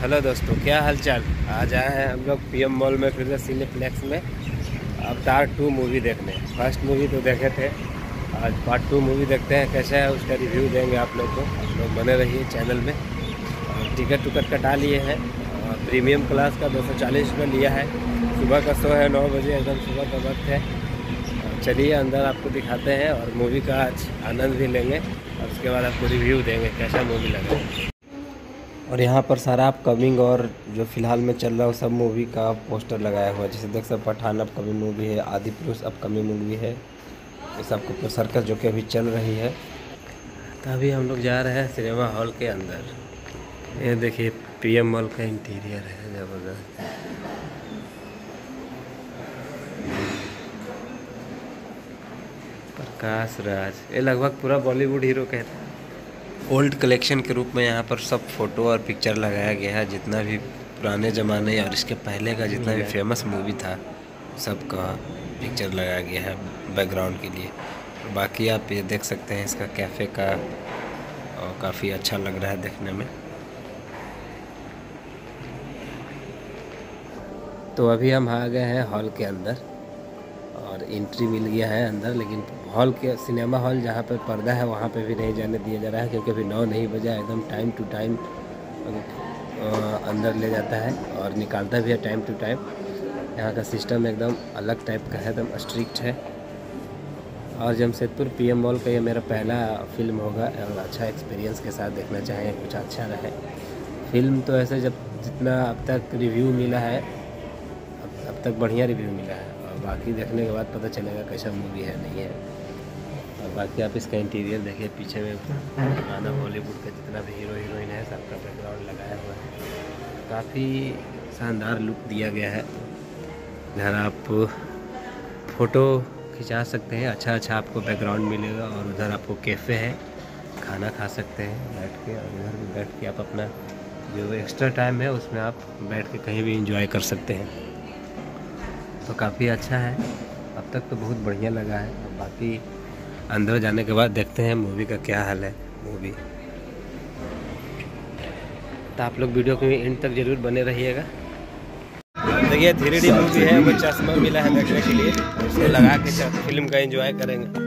Hello दोस्तों, क्या हालचाल। आज आए हैं हम लोग पीएम मॉल में, फिर से सिनेप्लेक्स में अवतार 2 मूवी देखने। फर्स्ट मूवी तो देखे थे, आज पार्ट 2 मूवी देखते हैं कैसा है, उसका रिव्यू देंगे आप लोग को। आप लोग बने रहिए चैनल में। और टिकट कटा लिए हैं और प्रीमियम क्लास का 240 रुपये लिया है। सुबह का शो है 9 बजे, एकदम सुबह का वक्त है। चलिए अंदर आपको दिखाते हैं और मूवी का आज आनंद भी लेंगे और उसके बाद आपको रिव्यू देंगे कैसा मूवी लगा। और यहाँ पर सारा अपकमिंग और जो फिलहाल में चल रहा है सब मूवी का पोस्टर लगाया हुआ है। जैसे देख सकते, पठान अपकमिंग मूवी है, आदिपुरुष अपकमिंग मूवी है, ये सब को सर्कस जो कि अभी चल रही है। तो अभी हम लोग जा रहे हैं सिनेमा हॉल के अंदर। ये देखिए पीएम मॉल का इंटीरियर है ज़बरदस्त। प्रकाश राज, ये लगभग पूरा बॉलीवुड हीरो कहते हैं। ओल्ड कलेक्शन के रूप में यहाँ पर सब फोटो और पिक्चर लगाया गया है। जितना भी पुराने ज़माने और इसके पहले का जितना भी फेमस मूवी था सबका पिक्चर लगाया गया है बैकग्राउंड के लिए। बाकी आप ये देख सकते हैं इसका कैफ़े का, और काफ़ी अच्छा लग रहा है देखने में। तो अभी हम आ गए हैं हॉल के अंदर और एंट्री मिल गया है अंदर, लेकिन हॉल के सिनेमा हॉल जहाँ पे पर्दा है वहाँ पे भी नहीं जाने दिया जा रहा है, क्योंकि अभी 9 नहीं बजा। एकदम टाइम टू टाइम अंदर ले जाता है और निकालता भी है टाइम टू टाइम। यहाँ का सिस्टम एकदम अलग टाइप का है, एकदम स्ट्रिक्ट है। और जमशेदपुर पीएम मॉल का ये मेरा पहला फिल्म होगा और अच्छा एक्सपीरियंस के साथ देखना चाहेंगे, कुछ अच्छा रहे। फिल्म तो ऐसे जितना अब तक रिव्यू मिला है, अब तक बढ़िया रिव्यू मिला है, और बाकी देखने के बाद पता चलेगा कैसा मूवी है नहीं है। और बाकी आप इसका इंटीरियर देखिए, पीछे में पुराना बॉलीवुड का जितना भी हीरो हीरोइन है सबका बैकग्राउंड लगाया हुआ है। काफ़ी शानदार लुक दिया गया है। इधर आप फ़ोटो खिंचा सकते हैं, अच्छा आपको बैकग्राउंड मिलेगा। और उधर आपको कैफ़े है, खाना खा सकते हैं बैठ के। और उधर भी बैठ के आप अपना जो एक्स्ट्रा टाइम है उसमें आप बैठ के कहीं भी इंजॉय कर सकते हैं। तो काफ़ी अच्छा है, अब तक तो बहुत बढ़िया लगा है। और बाकी अंदर जाने के बाद देखते हैं मूवी का क्या हाल है मूवी। तो आप लोग वीडियो के एंड तक जरूर बने रहिएगा। देखिए 3D मूवी है, वो चश्मा मिला है देखने के लिए, उसको लगा के फिल्म का एंजॉय करेंगे।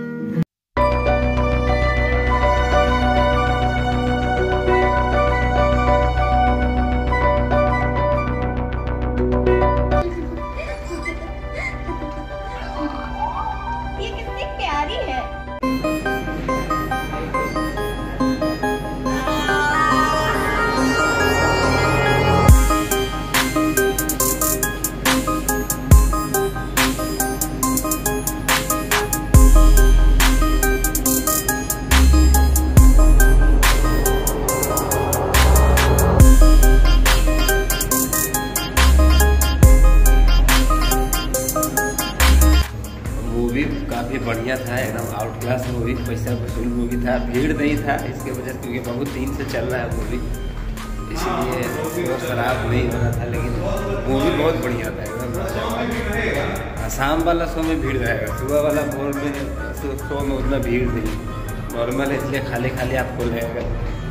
मूवी काफ़ी बढ़िया था, एकदम आउट क्लास मूवी, पैसा वसूल मूवी था। भीड़ नहीं था इसके वजह से, क्योंकि बहुत दिन से चल रहा है मूवी, इसलिए वो खराब नहीं हो रहा था। लेकिन मूवी बहुत बढ़िया था एकदम। शाम वाला शो में भीड़ रहेगा, सुबह वाला भोर में शो में उतना भीड़ नहीं, नॉर्मल है, इसलिए खाली आपको लगेगा।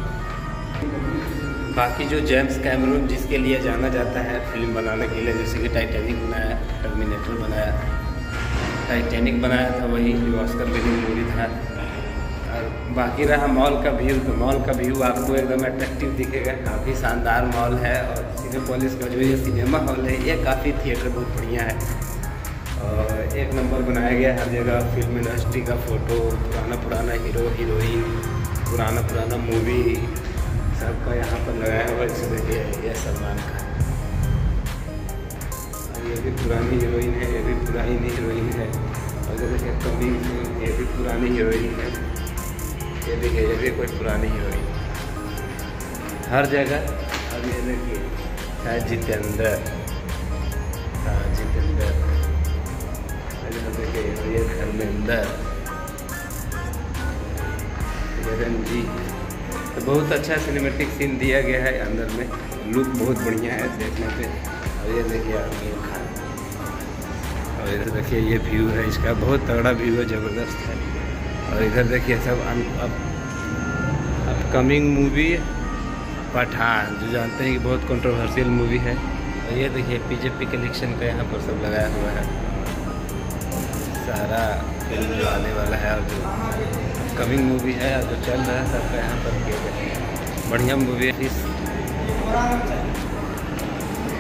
बाकी जो जेम्स कैमरून जिसके लिए जाना जाता है फिल्म बनाने के लिए, जैसे कि टाइटैनिक बनाया, टर्मिनेटर बनाया, टाइटैनिक बनाया था, वही जो ऑस्कर विनिंग मूवी था। और बाकी रहा मॉल का व्यू, तो मॉल का व्यू आपको एकदम अट्रैक्टिव दिखेगा। काफ़ी शानदार मॉल है। और सिनेपोलिस का जो ये सिनेमा हॉल है, ये काफ़ी थिएटर बहुत बढ़िया है और एक नंबर बनाया गया है। हर जगह फिल्म इंडस्ट्री का फ़ोटो, पुराना हीरो हीरोइन, पुराना मूवी सबका यहाँ पर लगाया हुआ। जैसे देखिए ये सलमान खान, ये भी पुरानी हीरोइन है, ये भी पुरानी हीरोइन है। और जो देखिए कमिंग, ये भी पुरानी हीरोइन है। ये देखिए ये भी कोई पुरानी हीरोइन हर जगह। अब ये देखिए शायद जितेंद्र, जितेंद्र, देखिए ये धर्मेंद्र, ये रंजीत। तो बहुत अच्छा सिनेमेटिक सीन दिया गया है अंदर में, लुक बहुत बढ़िया है देखने पे। और ये देखिए आमिर खान, और इधर देखिए ये व्यू है इसका, बहुत तगड़ा व्यू है, ज़बरदस्त है। और इधर देखिए सब अपकमिंग मूवी पठान, जो जानते हैं कि बहुत कंट्रोवर्शियल मूवी है। और ये देखिए बीजेपी कलेक्शन का यहाँ पर सब लगाया हुआ है, सारा फिल्म जो आने वाला है और जो कमिंग मूवी है और जो चल रहा है सबका यहाँ पर किया गया है। बढ़िया मूवी है। इस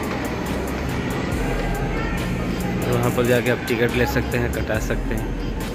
तो वहाँ पर जाके आप टिकट ले सकते हैं, कटा सकते हैं।